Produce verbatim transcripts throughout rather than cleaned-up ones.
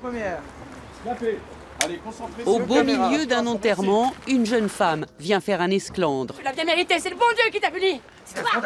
Au beau milieu d'un enterrement, une jeune femme vient faire un esclandre. Tu l'as bien mérité, c'est le bon Dieu qui t'a puni. C'est toi.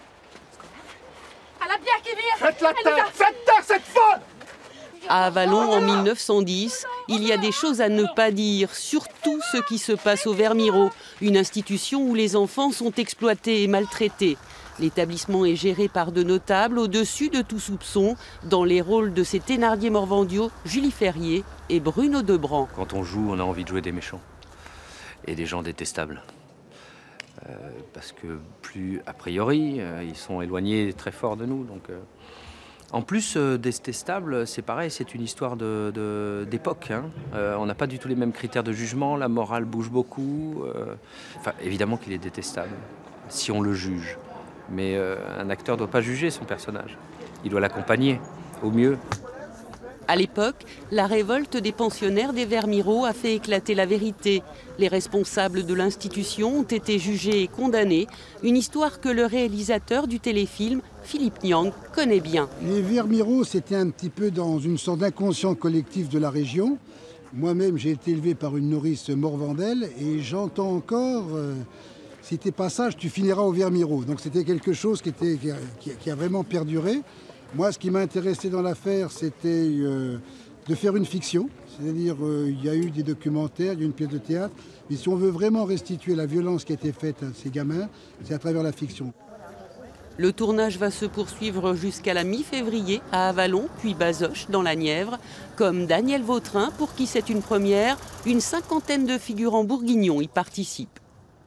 À la bière qui vire. Faites la taire, faites taire cette folle. À Avallon, en mille neuf cent dix, il y a des choses à ne pas dire, surtout ce qui se passe au Vermiro, une institution où les enfants sont exploités et maltraités. L'établissement est géré par de notables au-dessus de tout soupçon, dans les rôles de ces Thénardier Morvandiau, Julie Ferrier et Bruno Debrand. Quand on joue, on a envie de jouer des méchants et des gens détestables. Euh, parce que plus, a priori, euh, ils sont éloignés très fort de nous. Donc, euh... En plus, euh, détestable, c'est pareil, c'est une histoire de, de, d'époque. Hein. Euh, on n'a pas du tout les mêmes critères de jugement, la morale bouge beaucoup. Euh... Enfin, évidemment qu'il est détestable, si on le juge. Mais euh, un acteur ne doit pas juger son personnage. Il doit l'accompagner, au mieux. À l'époque, la révolte des pensionnaires des Vermiro a fait éclater la vérité. Les responsables de l'institution ont été jugés et condamnés. Une histoire que le réalisateur du téléfilm, Philippe Niang, connaît bien. Les Vermiro, c'était un petit peu dans une sorte d'inconscient collectif de la région. Moi-même, j'ai été élevé par une nourrice morvandelle et j'entends encore... Euh, si t'es pas sage, tu finiras au Vermiro. Donc c'était quelque chose qui, était, qui, a, qui a vraiment perduré. Moi, ce qui m'a intéressé dans l'affaire, c'était euh, de faire une fiction. C'est-à-dire, euh, il y a eu des documentaires, il y a eu une pièce de théâtre. Mais si on veut vraiment restituer la violence qui a été faite à ces gamins, c'est à travers la fiction. Le tournage va se poursuivre jusqu'à la mi-février à Avallon, puis Bazoches, dans la Nièvre. Comme Daniel Vautrin, pour qui c'est une première, une cinquantaine de figurants bourguignons y participent.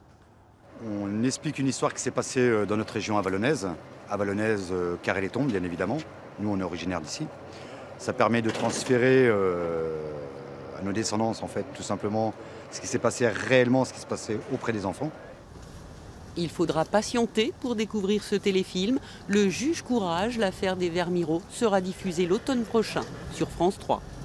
On explique une histoire qui s'est passée dans notre région avallonnaise, avallonnaise Carré-les-Tombes, bien évidemment. Nous, on est originaire d'ici. Ça permet de transférer euh, à nos descendants, en fait, tout simplement, ce qui s'est passé réellement, ce qui se passait auprès des enfants. Il faudra patienter pour découvrir ce téléfilm. Le Juge Courage, l'affaire des Vermiro, sera diffusé l'automne prochain sur France trois.